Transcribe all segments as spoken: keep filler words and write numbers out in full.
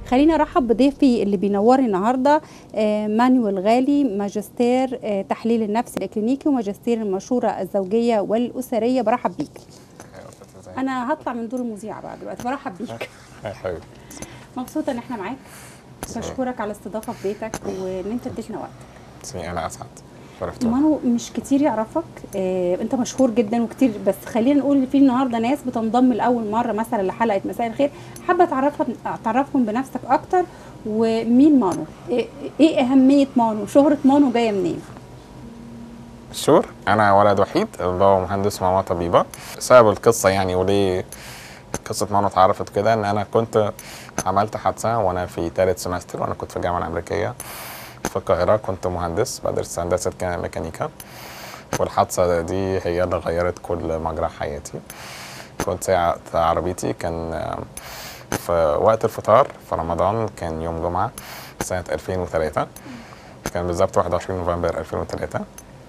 خليني ارحب بضيفي اللي بينورني النهارده مانويل غالي، ماجستير تحليل النفس الإكلينيكي وماجستير المشورة الزوجية والأسرية. برحب بيك. انا هطلع من دور المذيعة بقى دلوقتي. برحب بيك. حبيبي، مبسوطة ان احنا معاك. بشكرك على الاستضافة في بيتك وان انت اديتنا وقتك. اسمي انا اسعد. مانو مش كتير يعرفك، اه انت مشهور جدا وكتير، بس خلينا نقول في النهارده ناس بتنضم لاول مره مثلا لحلقه مساء الخير. حابه تعرفها تعرفهم بنفسك اكتر. ومين مانو؟ ايه, إيه اهميه مانو؟ شهره مانو جايه منين؟ شور، انا ولد وحيد، بابا مهندس وماما طبيبه. سبب القصه يعني وليه قصه مانو اتعرفت كده ان انا كنت عملت حادثه وانا في ثالث سمستر، وانا كنت في الجامعه الامريكيه في القاهره. كنت مهندس بدرس هندسه ميكانيكا، والحادثه دي هي اللي غيرت كل مجرى حياتي. كنت ساعة عربيتي كان في وقت الفطار في رمضان، كان يوم جمعه سنه ألفين وثلاثة، كان بالظبط واحد وعشرين نوفمبر ألفين وثلاثة.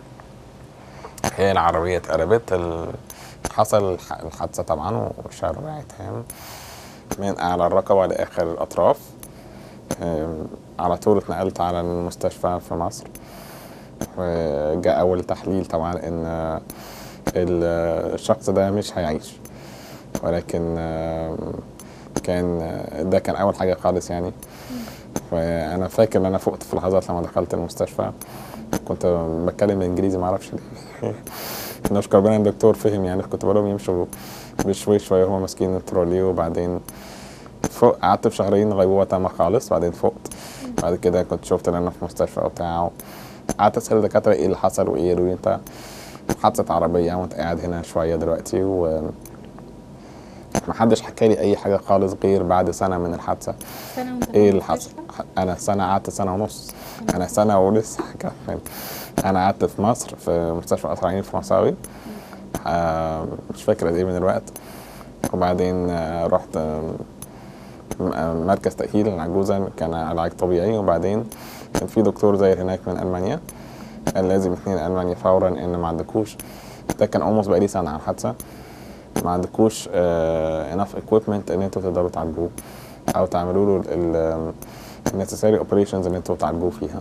هي العربيه اتقلبت، حصل الحادثه طبعا وشارع تام من اعلى الرقبه لاخر الاطراف. على طول اتنقلت على المستشفى في مصر، وجاء اول تحليل طبعا ان الشخص ده مش هيعيش، ولكن كان ده كان اول حاجه خالص يعني. وانا فاكر ان انا فقت في لحظات لما دخلت المستشفى، كنت بتكلم انجليزي ما اعرفش ليه. نشكر ربنا ان الدكتور فهم يعني. كنت بقول لهم يمشوا بشوي شويه وهم ماسكين الترولي، وبعدين فوق قعدت في شهرين غيبوبه تامه خالص. بعدين فقت، بعد كده كنت شفت ان انا في مستشفى وبتاع، قعدت اسال الدكاتره ايه اللي حصل وايه. قالوا لي انت حادثه عربيه وانت قاعد هنا شويه دلوقتي. و محدش حكى لي اي حاجه خالص غير بعد سنه من الحادثه. سنه وانت ايه اللي حصل؟ انا سنه، قعدت سنه ونص. انا سنه ولسه هكمل. انا قعدت في مصر في مستشفى قصر عيني في مصاوي، آه مش فاكر قد ايه من الوقت. وبعدين آه رحت آه مركز تأهيل العجوزة، كان علاج طبيعي. وبعدين كان في دكتور زاير هناك من ألمانيا، قال لازم اتنين ألمانيا فورا، ان ما عندكوش، ده كان اولموست بقالي سنة على الحادثة، ما عندكوش انف اكويبمنت ان انتوا تقدروا تعالجوه او تعملوا له النسيسري اوبريشنز اللي انتوا تعالجوه فيها.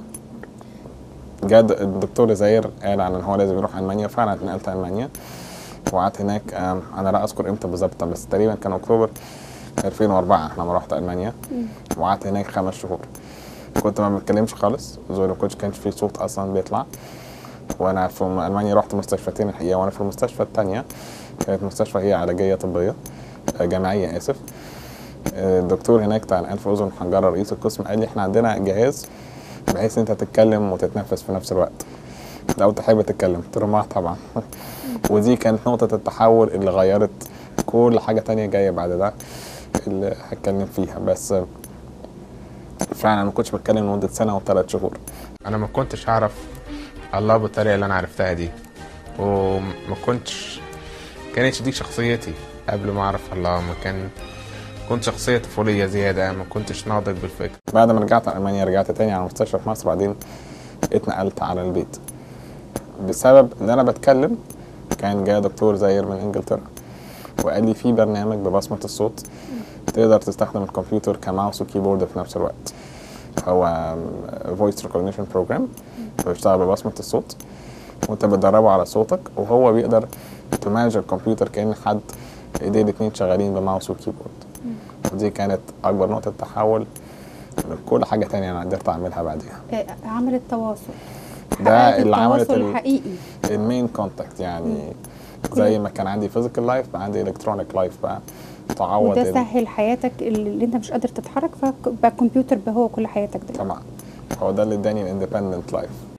جاد الدكتور زاير قال عن ان هو لازم يروح المانيا، فعلا اتنقلت المانيا وقعدت هناك. انا لا اذكر امتى بالظبط، بس تقريبا كان اكتوبر ألفين وأربعة لما رحت المانيا، وقعدت هناك خمس شهور. كنت ما بتكلمش خالص، زي ما كنتش كانش في صوت اصلا بيطلع. وانا في المانيا رحت مستشفتين الحقيقه، وانا في المستشفى الثانيه كانت مستشفى هي علاجيه طبيه جامعيه اسف. الدكتور هناك بتاع الانف واذن حنجره رئيس القسم قال لي احنا عندنا جهاز بحيث انت تتكلم وتتنفس في نفس الوقت لو تحب تتكلم. قلت له طبعا. ودي كانت نقطه التحول اللي غيرت كل حاجه تانية جايه بعد ده اللي هتكلم فيها. بس فعلا ما كنتش بتكلم لمده سنه وثلاث شهور. انا ما كنتش اعرف الله بالطريقه اللي انا عرفتها دي، وما كنتش كانتش دي شخصيتي قبل ما اعرف الله. ما كان كنت شخصيه طفوليه زياده، ما كنتش ناضج بالفكر. بعد ما رجعت المانيا رجعت تاني على المستشفى في مصر، بعدين اتنقلت على البيت بسبب ان انا بتكلم. كان جاي دكتور زاير من انجلترا وقال لي في برنامج ببصمه الصوت تقدر تستخدم الكمبيوتر كماوس وكيبورد في نفس الوقت. هو فويس ريكوجنيشن بروجرام بيشتغل ببصمه الصوت، وانت بتدربه على صوتك وهو بيقدر تمانج الكمبيوتر كأن حد ايديه الاتنين شغالين بماوس وكيبورد. ودي كانت اكبر نقطه تحول لكل حاجه تانية انا قدرت اعملها بعدها. عمل التواصل ده اللي عملت الحقيقي المين كونتاكت يعني. زي ما كان عندي فيزيكال لايف بقى عندي الكترونيك لايف بقى تعوض. وده سهل حياتك اللي انت مش قادر تتحرك، فبقى الكمبيوتر هو كل حياتك دلوقتي. طبعا هو ده اللي اداني الاندبندنت لايف.